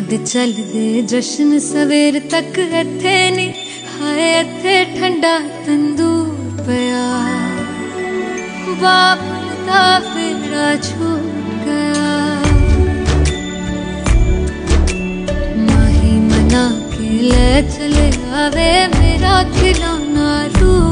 कद चल दे जश्न सवेर तक इत्थे नी हाय इत्थे ठंडा तंदूर पया बाप दा फेरा छूट गया माही मना के ले चले आवे मेरा खिलौना रूठ